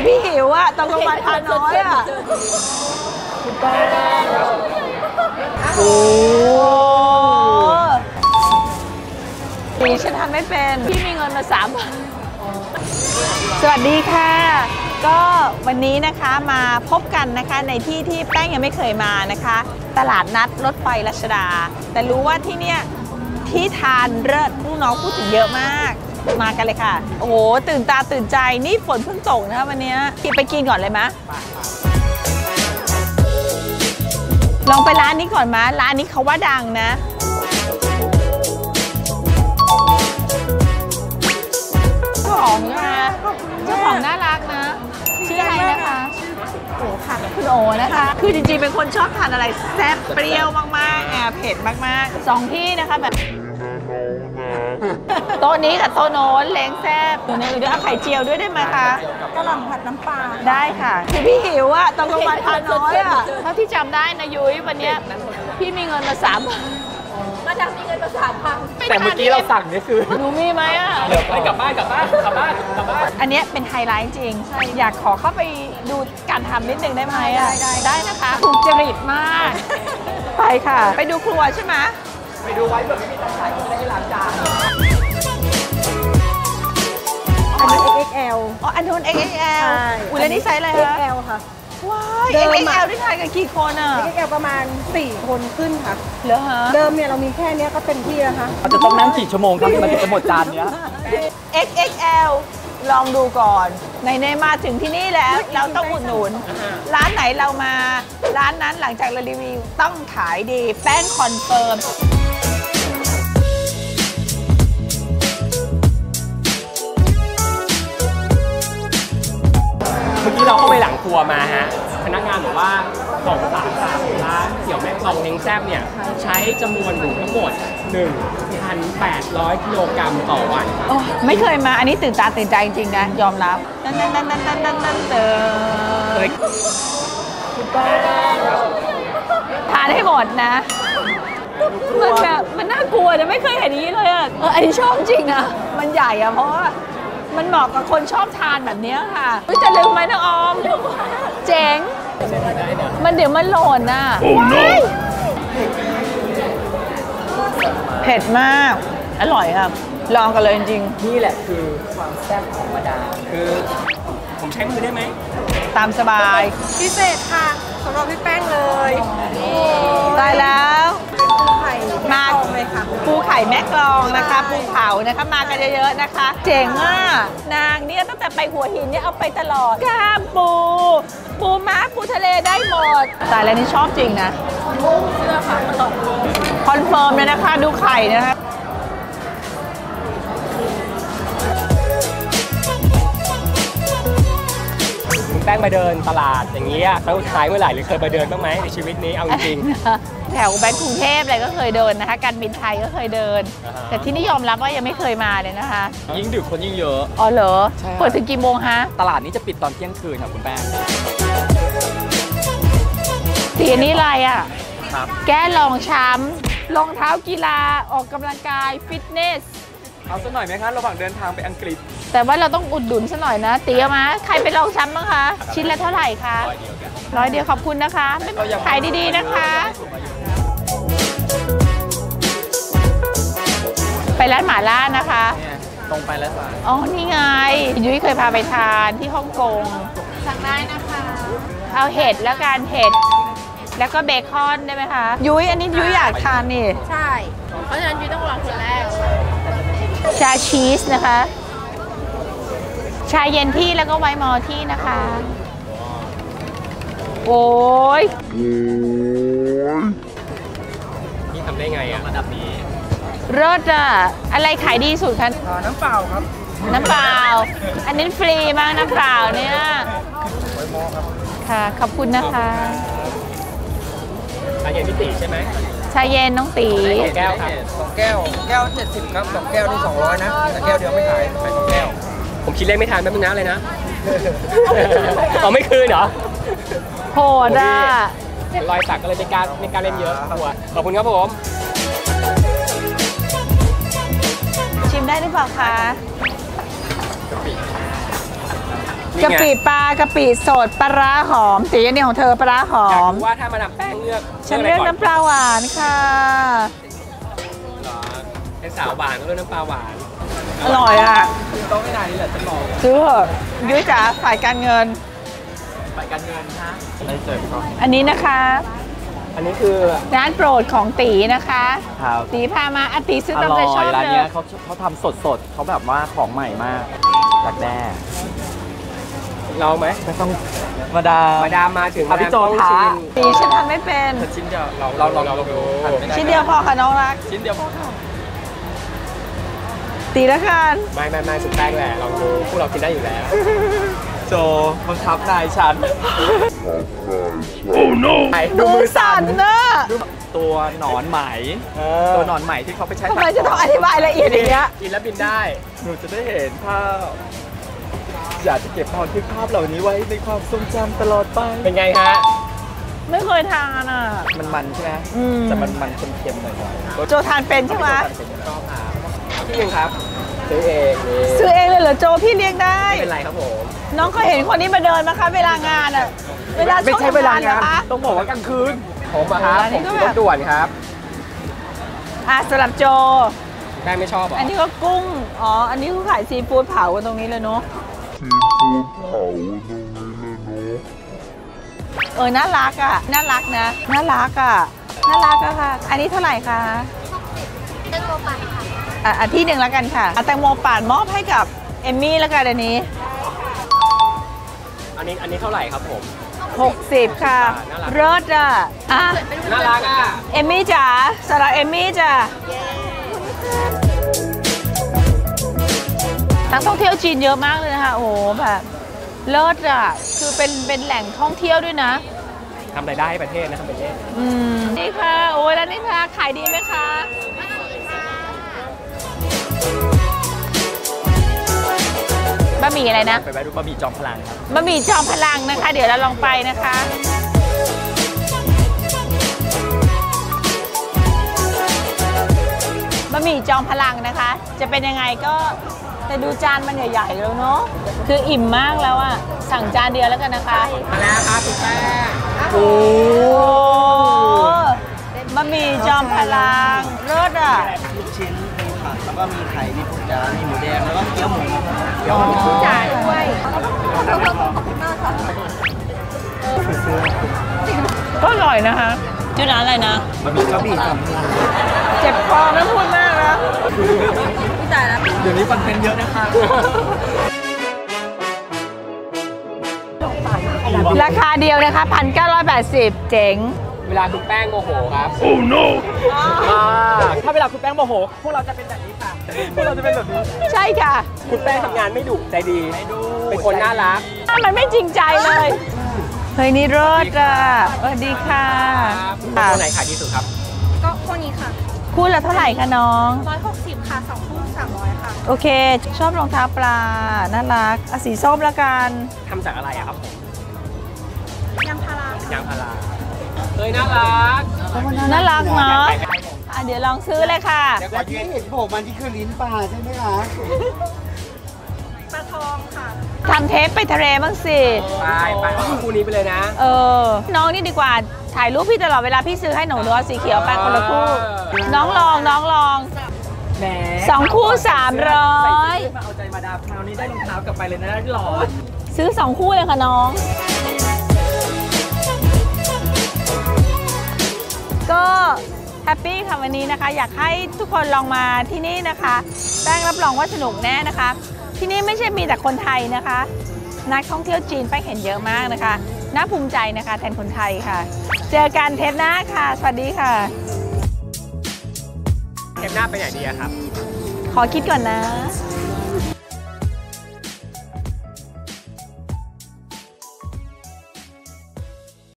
คือพี่หิวอะตอนกลางวันทานน้อยอะโอ้ปีฉันทำไม่เป็นพี่มีเงินมา3,000สวัสดีค่ะก็วันนี้นะคะมาพบกันนะคะในที่ที่แป้งยังไม่เคยมานะคะตลาดนัดรถไฟรัชดาแต่รู้ว่าที่เนี่ยที่ทานเลิศลูกน้องพูดถึงเยอะมากมากันเลยค่ะโอ้โหตื่นตาตื่นใจนี่ฝนเพิ่งตกนะคะวันนี้ไปกินก่อนเลยมะลองไปร้านนี้ก่อนมะร้านนี้เขาว่าดังนะเจ้าของนะเจ้าของน่ารักนะชื่ออะไรนะคะโอ้ค่ะคุณโอนะคะคือจริงๆเป็นคนชอบทานอะไรแซ่บเปรี้ยวมากๆเผ็ดมากๆ2ที่นะคะแบบโต๊ะนี้กับโต๊ะโน้นเล้งแซ่บอยู่ในอื่นด้วยเอาไข่เจียวด้วยได้ไหมคะกะหล่ำผัดน้ำปลาได้ค่ะคือพี่หิวอะตอนกลางวันทานน้อยอะเท่าที่จำได้นะยุ้ยวันนี้พี่มีเงินมา3,000มาดามมีเงินมา3,000 แต่เมื่อกี้เราสั่งนี่คือหนูมีไหมอะไปกลับบ้านอันนี้เป็นไฮไลท์จริงอยากขอเข้าไปดูการทำนิดนึงได้ไหมอะได้นะคะถูกจริตมากไปค่ะไปดูครัวใช่ไหมไปดูไว้แบบไม่มีตังค์ขายก็ไม่ได้ล้างจานอันนี้ XXL อ๋ออันนู้น XXL อุ้ยแล้วนี่ไซส์อะไรคะ XL ค่ะว้าย XXL ได้ทานกันกี่คนอ่ะ XXL ประมาณ4คนขึ้นค่ะเหรอฮะเดิมเนี่ยเรามีแค่นี้ก็เต็มที่แล้วค่ะเราจะต้องนั่งกี่ชั่วโมงครับที่มันจะหมดจานเนี้ย XXL ลองดูก่อนในมาถึงที่นี่แล้วเราต้องอุดหนุนร้านไหนเรามาร้านนั้นหลังจากเรารีวิวต้องขายดีแป้งคอนเฟิร์มเมื่อกี้เราเข้าไปหลังครัวมาฮะพนักงานบอกว่าของสามสาร้านเสี่ยวแม่กลองเล้งแซ่บเนี่ยใช้จำนวนหมูทั้งหมด 1,800 กิโลกรัมต่อวันไม่เคยมาอันนี้ตื่นตาตื่นใจจริงๆนะยอมรับนั่นทานให้หมดนะมันแบบมันน่ากลัวแต่ไม่เคยเห็นอย่างนี้เลยอ่ะอันนี้ชอบจริงนะมันใหญ่อ่ะเพราะว่ามันเหมาะกับคนชอบทานแบบนี้ค่ะจะลืมไหมน้องออมเจ๋งมันเดี๋ยวมันหล่นอ่ะเผ็ดมากอร่อยครับลองกันเลยจริงนี่แหละคือความแซ่บของมาดามคือผมใช้มือได้ไหมตามสบายพิเศษค่ะสำหรับพี่แป้งเลยได้แล้วมาเลยค่ะปูไข่แม่กลองนะคะปูเผานะคะมากันเยอะๆนะคะเจ๋งอ่ะนางเนี่ยตั้งแต่ไปหัวหินเนี่ยเอาไปตลอดก้ามปูม้าปูทะเลได้หมดแต่แล้วนี่ชอบจริงนะเชื่อค่ะคอนเฟิร์มเลยนะคะดูไข่นะคะแป้งมาเดินตลาดอย่างนี้ครั้งสุดท้ายเมื่อไหร่หรือเคยมาเดินบ้างไหมในชีวิตนี้เอาจริงแถวแบงก์กรุงเทพอะไรก็เคยเดินนะคะการบินไทยก็เคยเดินแต่ที่นี่ยอมรับว่ายังไม่เคยมาเลยนะคะยิ่งดึกคนยิ่งเยอะอ๋อเหรอเปิดถึงกี่โมงฮะตลาดนี้จะปิดตอนเที่ยงคืนครับคุณแป้งสีนี้อะไรอ่ะแก้รองช้ำรองเท้ากีฬาออกกำลังกายฟิตเนสเอาสักหน่อยไหมคะระหว่างเดินทางไปอังกฤษแต่ว่าเราต้องอุดหนุนซะหน่อยนะตีเอามาใครไปลองช้ำบ้างคะชิ้นละเท่าไหร่คะ100 เดียวขอบคุณนะคะขายดีๆนะคะไปร้านหม่าล่านะคะตรงไปแล้วค่ะอ๋อนี่ไงยุ้ยเคยพาไปทานที่ฮ่องกงสั่งได้นะคะเอาเห็ดแล้วกันเห็ดแล้วก็เบคอนได้ไหมคะยุ้ยอันนี้ยุ้ยอยากทานนี่ใช่เพราะฉะนั้นยุ้ยต้องลองคนแรกชาชีสนะคะชาเย็นที่แล้วก็ไวน์มอลที่นะคะโอ้ยนี่ทำได้ไงอะระดับนี้รสอะอะไรขายดีสุดคะน้ำเปล่าครับน้ำเปล่าอันนี้ฟรีมากน้ำเปล่าเนี่ยค่ะขอบคุณนะคะชาเย็นพี่ตีใช่ไหมชาเย็นน้องตี 2 แก้วครับ2 แก้ว70ครับ2 แก้วนี่200นะแต่แก้วเดียวไม่ขาย2 แก้วผมคิดเลขไม่ทันแป๊บนึงนะเลยนะเอาไม่คืนเหรอโหดอ่ะรอยสักก็เลยไม่กล้าเล่นเยอะกลัวขอบคุณครับผมชิมได้หรือเปล่าคะกะปิปลากะปิสดปลาร้าหอมสีอันนี้ของเธอปลาร้าหออยากมรู้ว่าถ้ามาดามแป้งเลือกฉันเลือกน้ำปลาหวานค่ะเหรอเป็นสาวหวานก็เลือกน้ำปลาหวานอร่อยอ่ะต้องไม่นานนี่แหละจะลองซื้อเถอะยุ้ยจ๋าฝ่ายการเงินไปการเงินฮะได้เจอก่อนอันนี้นะคะอันนี้คือร้านโปรดของตีนะคะครับตีพามาตีซื้ออตามร่ใจอชอย บร้านเลเนี้ยยเขาทำสดๆเขาแบบว่าของใหม่มากจากแด้ลองไหมไม่ต้องมาดามาดามมาถึงอ่ะพี่โจต้องท้าชิมตีฉันทำไม่เป็นชิ้นเดียวเราลองดูชิ้นเดียวพอค่ะน้องรักชิ้นเดียวพอค่ะตีแล้วกันไม่สุดแป้งแหละลองดูพวกเรากินได้อยู่แล้วโจบังคับนายฉันดูมือสั่นนะตัวหนอนไหมตัวหนอนไหมที่เขาไปใช้ทำไมจะต้องอธิบายละเอียดอย่างเงี้ยกินแล้วบินได้หนูจะได้เห็นภาพอยากจะเก็บบันทึกภาพเหล่านี้ไว้ในความทรงจำตลอดไปเป็นไงฮะไม่เคยทานอ่ะมันใช่ไหมอืมแต่มันเค็มๆหน่อยโจทานเป็นใช่ไหมชอบหาพี่ยังครับซื้อเองนี่ซื้อเองเลยเหรอโจพี่เลี้ยงได้ไม่เป็นไรครับผมน้องเคยเห็นคนนี้มาเดินไหมคะเวลางานอ่ะ เวลาไม่ช่วงใช่เวทำลางเหรงาอน คะต้องบอกว่ากลางคืนผมอะครับอันนี้ผมก็คือแบบรถด่วนครับสำหรับโจแป้งไม่ชอบเหรออันนี้ก็กุ้ง อ๋อ อันนี้คือขายซีฟู้ดเผากันตรงนี้เลยเนาะน่ารักอ่ะ น่ารักนะ น่ารักอ่ะ น่ารักอะค่ะ อันนี้เท่าไหร่คะแตงโมปั่นค่ะที่หนึ่งแล้วกันค่ะแตงโมปั่นมอบให้กับเอมมี่แล้วกันอันนี้อันนี้เท่าไหร่ครับผม 60 ค่ะน่ารักเลิศอ่ะน่ารักอ่ะเอมมี่จ๋าสำหรับเอมมี่จ้ะนักท่องเที่ยวจีนเยอะมากเลยนะคะ โอ้โหแบบเลิศอ่ะ คือเป็นแหล่งท่องเที่ยวด้วยนะทำรายได้ให้ประเทศนะทำประเทศนี่ค่ะ โอ้ยแล้วนี่ค่ะ ขายดีไหมคะ บะหมี่อะไรนะไปแวะดูบะหมี่จอมพลังครับบะหมี่จอมพลังนะคะ เดี๋ยวเราลองไปนะคะ บะหมี่จอมพลังนะคะ จะเป็นยังไงก็แต่ดูจานมันใหญ่ๆแล้วเนาะคืออิ่มมากแล้วอะสั่งจานเดียวแล้วกันนะคะมาแล้วครับคุณแป้งโอ้บะหมี่จอมพลังเลิศอะลูกชิ้นมีผักแล้วก็มีไข่มีผักจ๋ามีหมูแดงแล้วก็เกี๊ยวหมูอ๋อจ่ายด้วยก็อร่อยนะคะชื่อร้านอะไรนะบะหมี่กะบี่กับเจ็บคอไม่พูดมากนะเดี๋ยวนี้คอนเทนต์เยอะนะคะราคาเดียวนะคะ 1,980 เจ๋งเวลาคุณแป้งโมโหครับถ้าเวลาคุณแป้งโมโห พวกเราจะเป็นแบบนี้ค่ะ พวกเราจะเป็นแบบนี้ใช่ค่ะคุณแป้งทำงานไม่ดุใจดี เป็นคนน่ารักมันไม่จริงใจเลย เฮ้ยนี่เลิศอ่ะสวัสดีค่ะตัวไหนขายดีสุดครับก็พวกนี้ค่ะคู่ละเท่าไหร่คะน้อง 160 ค่ะ2คู่300 ค่ะโอเค ชอบรองเท้าปลา น่ารักเอาสีส้มละกันทำจากอะไรอะครับผมยางพารายางพาราเฮ้ยน่ารักน่ารักเนาะเดี๋ยวลองซื้อเลยค่ะเดี๋ยวขและอยืที่นเห็นโผล่มันที่คือลิ้นปลาใช่ไหมคะปลาทองค่ะทำเทปไปทะเลบ้างสิไปคู่นี้ไปเลยนะน้องนี่ดีกว่า ถ่ายรูปพี่ตลอดเวลาพี่ซื้อให้หนูด้วยสีเขียวไปคนละคู่ น้องลองแหม 2 คู่ 300 มาเอาใจมาดามคราวนี้ได้รองเท้ากลับไปเลยนะหล่อซื้อ 2 คู่เลยค่ะน้อง ก็แฮปปี้ค่ะวันนี้นะคะ อยากให้ทุกคนลองมาที่นี่นะคะแป้งรับรองว่าสนุกแน่นะคะ ที่นี่ไม่ใช่มีแต่คนไทยนะคะ นักท่องเที่ยวจีนแป้งเห็นเยอะมากนะคะน่าภูมิใจนะคะแทนคนไทยค่ะ เจอกันเทปหน้าค่ะ สวัสดีค่ะเทปหน้าไปไหนดีอะครับขอคิดก่อนนะ